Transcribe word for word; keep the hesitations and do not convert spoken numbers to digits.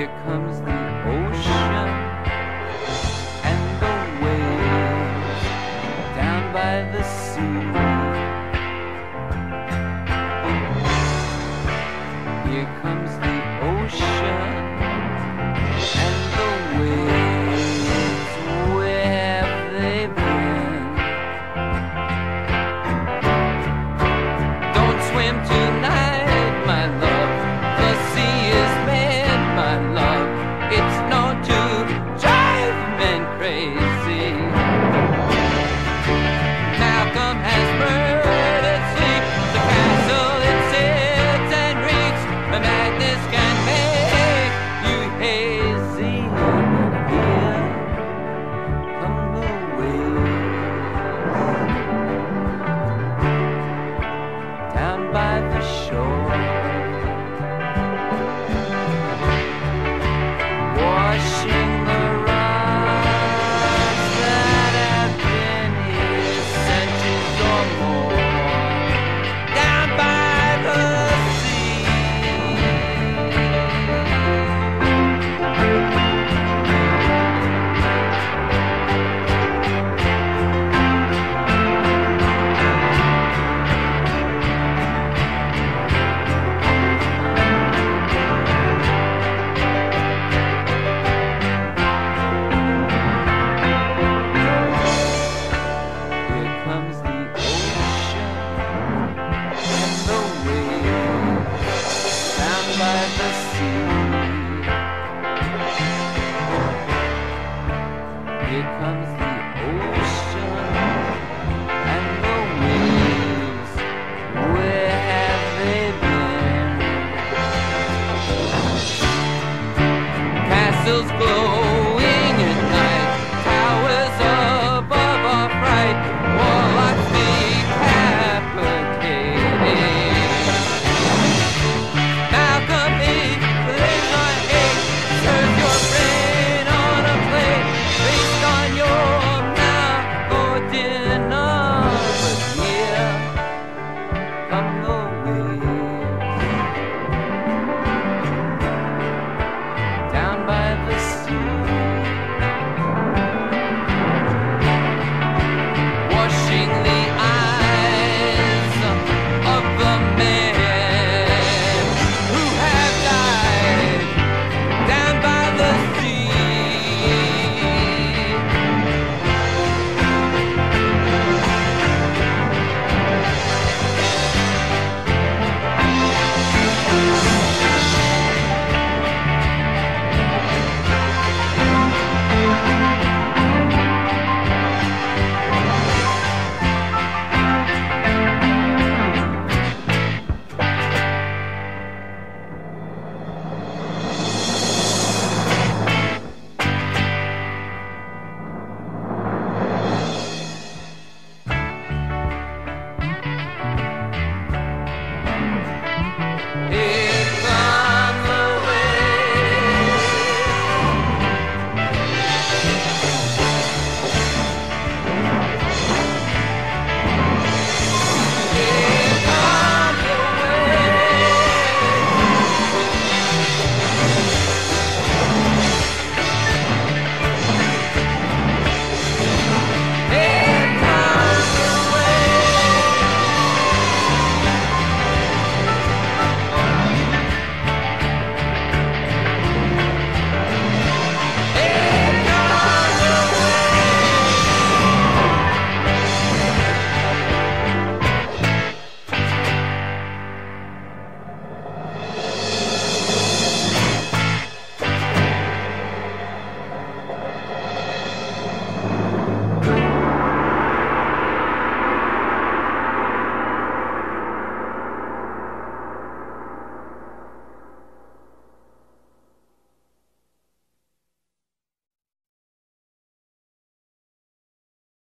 Here comes the ocean and the waves down by the sea. Here comes the ocean and the waves. Where have they been? Don't swim tonight, my love. The sea is mad, my love. It's known to drive men crazy. Malcolm has murdered sleep. The castle it sits and reeks. The madness can make you hazy. Here come the waves down by the shore. Washing the rocks that have been here centuries or more, down by the sea. Here comes the ocean and the waves down by the sea. Here comes the ocean and the waves. Where have they been? Castles glowing at night, towers above our fright, warlocks decapitated. Malcolm eight, plays on eight, serve your brain on a plate, feast on your mouth for dinner. But here come the waves down by the sea. Washing the eyes of the men who have died down by the sea. Here